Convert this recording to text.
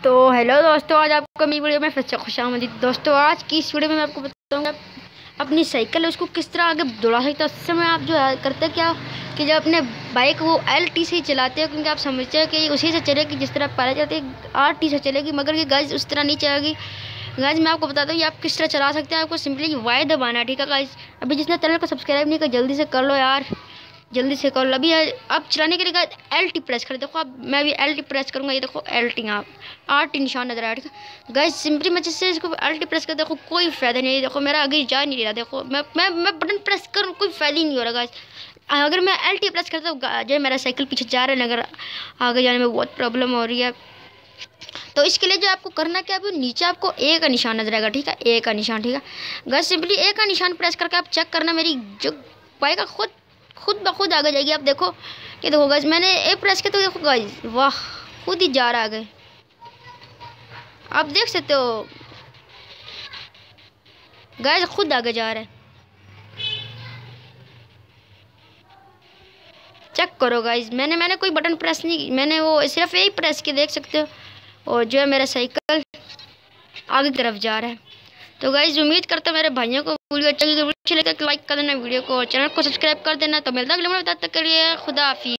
तो हेलो दोस्तों, आज आपको मेरी वीडियो में फिर से खुशामदीद। दोस्तों, आज की इस वीडियो में मैं आपको बताऊंगा अपनी साइकिल है उसको किस तरह आगे दौड़ा सकते हैं। उससे में आप जो है करते क्या कि जब अपने बाइक वो LT से ही चलाते हो, क्योंकि आप समझते हैं कि उसी से चलेगी जिस तरह पहले चलती है, RT से चलेगी, मगर ये गाइस उस तरह नहीं चलेगी। गाइस मैं आपको बताता हूँ ये आप किस तरह चला सकते हैं। आपको सिंपली वाई दबाना है, ठीक है गाइस। अभी जिसने चैनल को सब्सक्राइब नहीं किया जल्दी से कर लो यार, जल्दी से कर लो। अभी अब चलाने के लिए गाइस LT प्रेस कर, देखो अब मैं भी LT प्रेस करूँगा, ये देखो LT, आप RT निशान नजर आ रहा है गाइस। सिंपली मैं जिससे इसको LT प्रेस कर, देखो कोई फायदा नहीं है। देखो मेरा आगे जा नहीं रहा, देखो मैं बटन प्रेस करूँ कोई फायदा ही नहीं हो रहा गाइस। अगर मैं LT प्रेस करता हूँ जो मेरा साइकिल पीछे जा रहा है, अगर आगे जाने में बहुत प्रॉब्लम हो रही है। तो इसके लिए जो आपको करना क्या है, नीचे आपको A का निशान नजर आएगा, ठीक है, A का निशान, ठीक है गाइस। सिंपली A का निशान प्रेस करके आप चेक करना, मेरी जो बाइक का खुद ब खुद आगे जाएगी। आप देखो कि देखो गाइस मैंने A प्रेस किया तो देखो गाइस, वाह, खुद ही जा रहा आगे, आप देख सकते हो गाइस, खुद आगे जा रहा है। चेक करो गाइस, मैंने कोई बटन प्रेस नहीं, मैंने वो सिर्फ यही प्रेस किया, देख सकते हो। और जो है मेरा साइकिल आगे की तरफ जा रहा है। तो गाइस उम्मीद करता हूँ मेरे भाइयों को वीडियो अच्छी लगे तो लाइक कर देना, वीडियो को, चैनल को सब्सक्राइब कर देना। तो मिलता है अगले वीडियो में, तब तक के लिए खुदा हाफिज़।